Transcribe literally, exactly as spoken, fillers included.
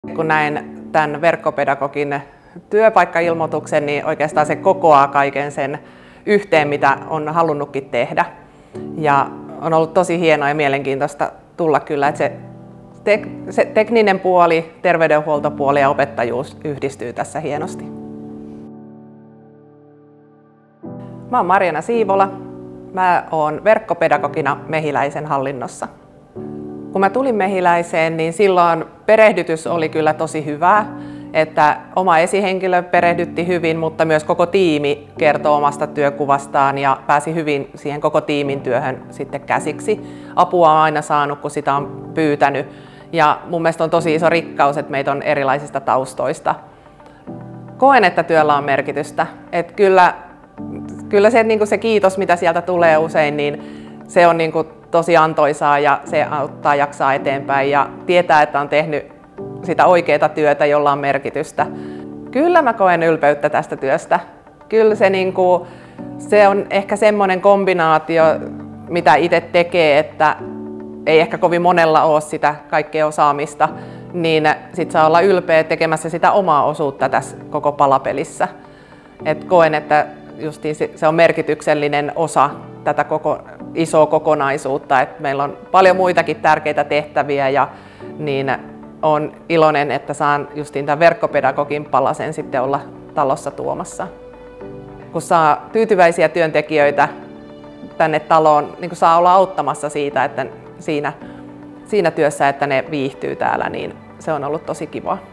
Kun näin tämän verkkopedagogin työpaikkailmoituksen, niin oikeastaan se kokoaa kaiken sen yhteen, mitä on halunnutkin tehdä. Ja on ollut tosi hienoa ja mielenkiintoista tulla kyllä, että se, tek, se tekninen puoli, terveydenhuoltopuoli ja opettajuus yhdistyy tässä hienosti. Mä oon Marjana Siivola. Mä oon verkkopedagogina Mehiläisen hallinnossa. Kun mä tulin Mehiläiseen, niin silloin perehdytys oli kyllä tosi hyvää, että oma esihenkilö perehdytti hyvin, mutta myös koko tiimi kertoi omasta työkuvastaan ja pääsi hyvin siihen koko tiimin työhön sitten käsiksi. Apua on aina saanut, kun sitä on pyytänyt. Ja mun mielestä on tosi iso rikkaus, että meitä on erilaisista taustoista. Koen, että työllä on merkitystä. Että kyllä, kyllä se, niin kuin se kiitos, mitä sieltä tulee usein, niin se on niin kuin tosi antoisaa ja se auttaa jaksaa eteenpäin ja tietää, että on tehnyt sitä oikeaa työtä, jolla on merkitystä. Kyllä mä koen ylpeyttä tästä työstä. Kyllä se, niin kuin, se on ehkä semmoinen kombinaatio, mitä itse tekee, että ei ehkä kovin monella ole sitä kaikkea osaamista, niin sit saa olla ylpeä tekemässä sitä omaa osuutta tässä koko palapelissä. Et koen, että justiin se on merkityksellinen osa tätä koko isoa kokonaisuutta, että meillä on paljon muitakin tärkeitä tehtäviä ja niin olen iloinen, että saan justiin tämän verkkopedagogin palasen sitten olla talossa tuomassa. Kun saa tyytyväisiä työntekijöitä tänne taloon, niin saa olla auttamassa siitä, että siinä, siinä työssä, että ne viihtyy täällä, niin se on ollut tosi kiva.